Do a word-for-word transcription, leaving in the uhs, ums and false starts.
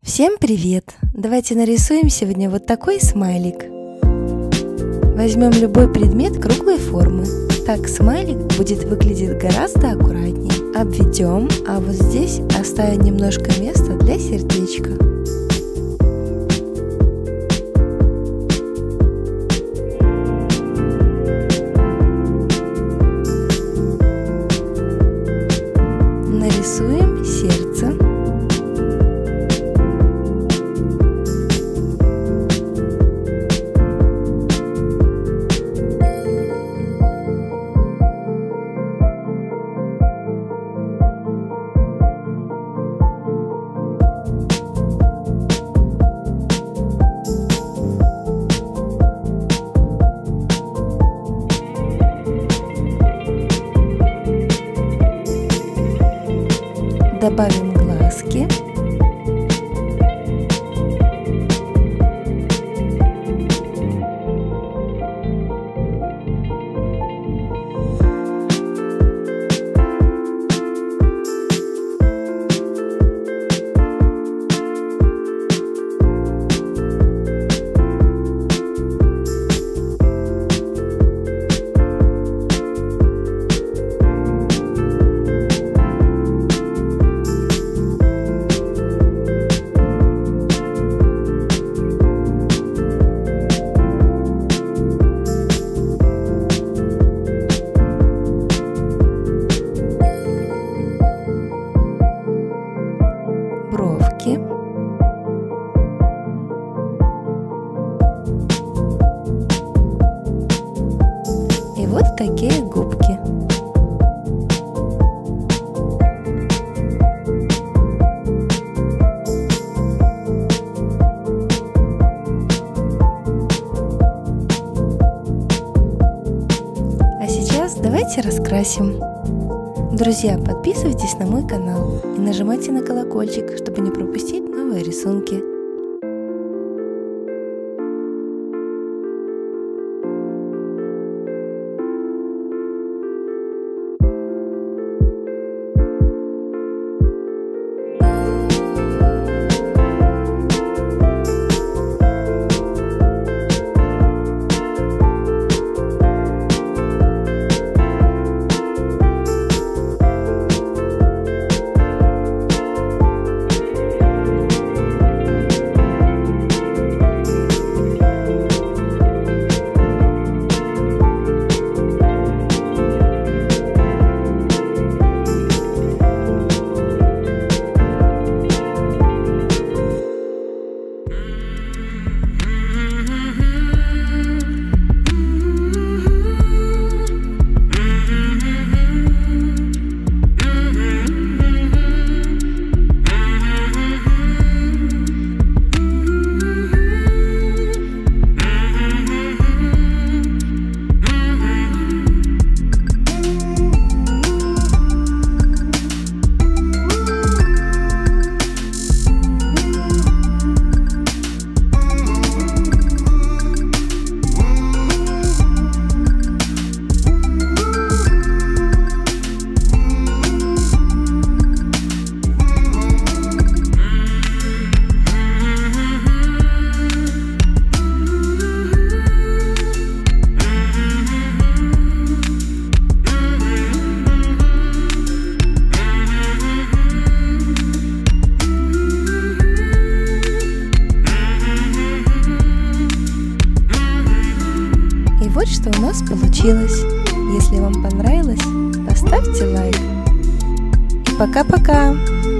Всем привет! Давайте нарисуем сегодня вот такой смайлик. Возьмем любой предмет круглой формы. Так смайлик будет выглядеть гораздо аккуратнее. Обведем, а вот здесь оставим немножко места для сердечка. Нарисуем сердце. Добавим глазки. Бровки. И вот такие губки. А сейчас давайте раскрасим. Друзья, подписывайтесь на мой канал и нажимайте на колокольчик, чтобы не пропустить новые рисунки. Вот что у нас получилось. Если вам понравилось, поставьте лайк. И пока-пока!